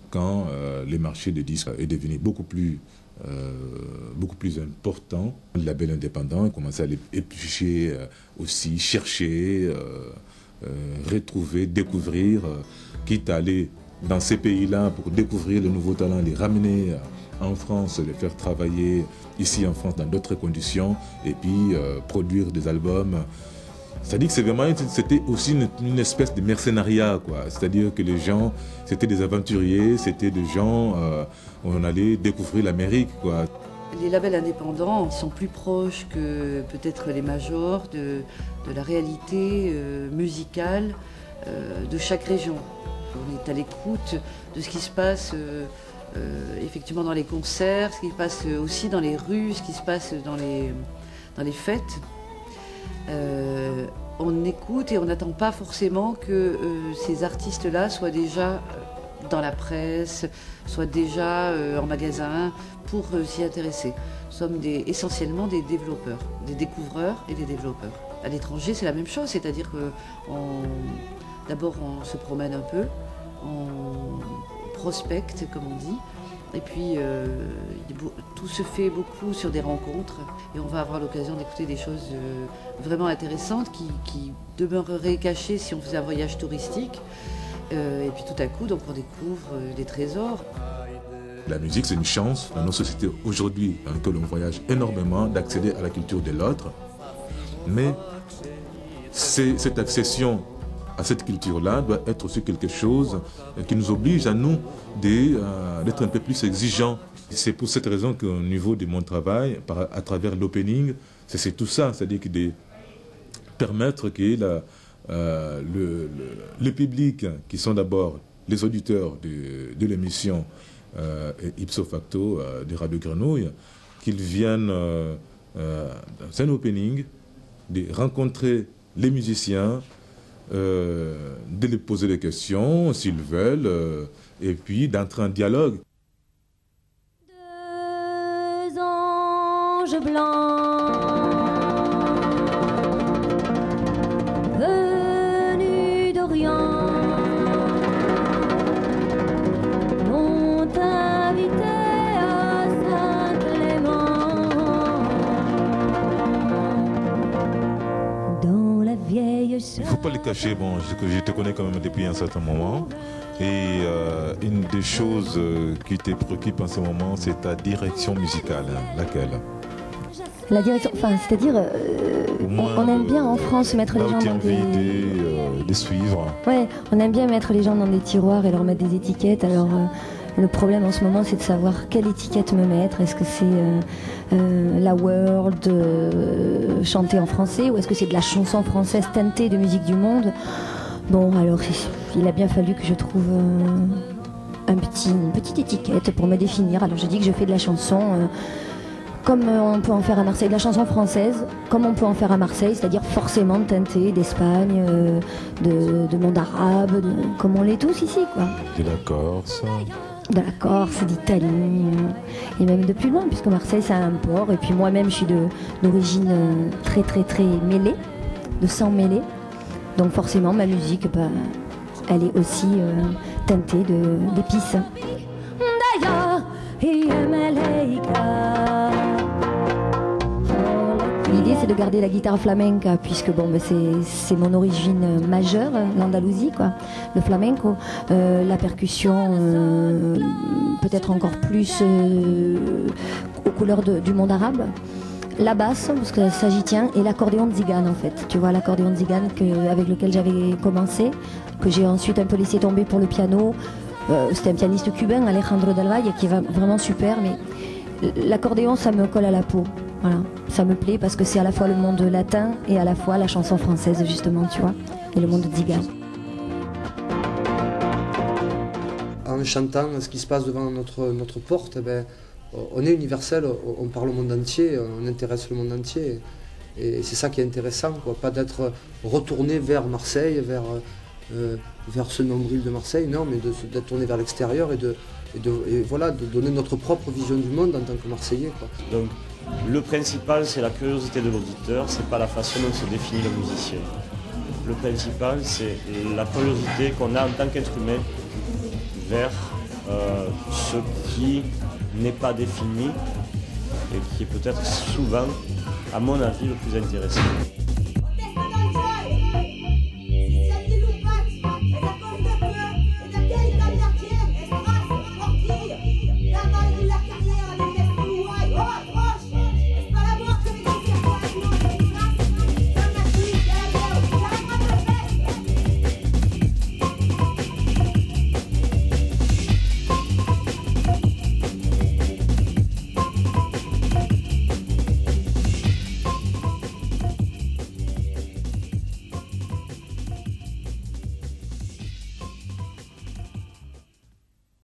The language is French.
quand les marchés de disques est devenu beaucoup plus important. Le label indépendant a commencé à les éplucher aussi, chercher, retrouver, découvrir, quitte à aller dans ces pays-là pour découvrir de nouveaux talents, les ramener en France, les faire travailler ici en France dans d'autres conditions et puis produire des albums. C'est-à-dire que c'était aussi une espèce de mercenariat, quoi. C'est-à-dire que les gens, c'était des aventuriers, c'était des gens où on allait découvrir l'Amérique, quoi. Les labels indépendants sont plus proches que peut-être les majors de la réalité musicale de chaque région. On est à l'écoute de ce qui se passe effectivement dans les concerts, ce qui se passe aussi dans les rues, ce qui se passe dans les fêtes. On écoute et on n'attend pas forcément que ces artistes-là soient déjà dans la presse, soient déjà en magasin pour s'y intéresser. Nous sommes essentiellement des développeurs, des découvreurs et des développeurs. À l'étranger, c'est la même chose, c'est-à-dire que d'abord on se promène un peu, on prospecte, comme on dit. Et puis, tout se fait beaucoup sur des rencontres et on va avoir l'occasion d'écouter des choses vraiment intéressantes qui demeureraient cachées si on faisait un voyage touristique. Et puis tout à coup, donc, on découvre des trésors. La musique, c'est une chance dans nos sociétés aujourd'hui dans lesquelles on voyage énormément d'accéder à la culture de l'autre. Mais cette accession à cette culture-là doit être aussi quelque chose qui nous oblige à nous d'être un peu plus exigeants. C'est pour cette raison qu'au niveau de mon travail, à travers l'opening, c'est tout ça, c'est-à-dire de permettre que le public, qui sont d'abord les auditeurs de l'émission ipso facto de Radio Grenouille, qu'ils viennent dans un opening, de rencontrer les musiciens, de les poser des questions s'ils veulent, et puis d'entrer en dialogue. Deux anges blancs venus d'Orient m'ont invité à Saint-Clément dans la vieille. Il ne faut pas le cacher, bon, je te connais quand même depuis un certain moment. Et une des choses qui te préoccupe en ce moment, c'est ta direction musicale. Laquelle? La direction, enfin, c'est-à-dire, on aime bien en France mettre les gens dans des suivre. Ouais, on aime bien mettre les gens dans des tiroirs et leur mettre des étiquettes. Alors, le problème en ce moment, c'est de savoir quelle étiquette me mettre. Est-ce que c'est la world chantée en français ou est-ce que c'est de la chanson française teintée de musique du monde? Bon, alors, il a bien fallu que je trouve une petite étiquette pour me définir. Alors, je dis que je fais de la chanson comme on peut en faire à Marseille, de la chanson française, comme on peut en faire à Marseille, c'est-à-dire forcément teintée d'Espagne, de monde arabe, comme on l'est tous ici, quoi. De la Corse. De la Corse, d'Italie, et même de plus loin, puisque Marseille, c'est un port. Et puis moi-même, je suis d'origine très, très, très mêlée, de sang mêlé. Donc forcément, ma musique, elle est aussi teintée d'épices. L'idée, c'est de garder la guitare flamenca, puisque bon, c'est mon origine majeure, l'Andalousie, quoi, le flamenco. La percussion, peut-être encore plus aux couleurs du monde arabe. La basse, parce que ça j'y tiens, et l'accordéon de Zigane en fait. Tu vois, l'accordéon de Zigane avec lequel j'avais commencé, que j'ai ensuite un peu laissé tomber pour le piano. C'était un pianiste cubain, Alejandro Del Valle, qui est vraiment super, mais l'accordéon, ça me colle à la peau. Voilà, ça me plaît parce que c'est à la fois le monde latin et à la fois la chanson française, justement, tu vois, et le monde de Zigane. En chantant ce qui se passe devant notre porte, on est universel, on parle au monde entier, on intéresse le monde entier. Et c'est ça qui est intéressant, quoi. Pas d'être retourné vers Marseille, vers ce nombril de Marseille, non, mais d'être tourné vers l'extérieur et voilà, de donner notre propre vision du monde en tant que Marseillais, quoi. Donc, le principal, c'est la curiosité de l'auditeur, c'est pas la façon dont se définit le musicien. Le principal, c'est la curiosité qu'on a en tant qu'être humain vers ce qui n'est pas défini et qui est peut-être souvent, à mon avis, le plus intéressant.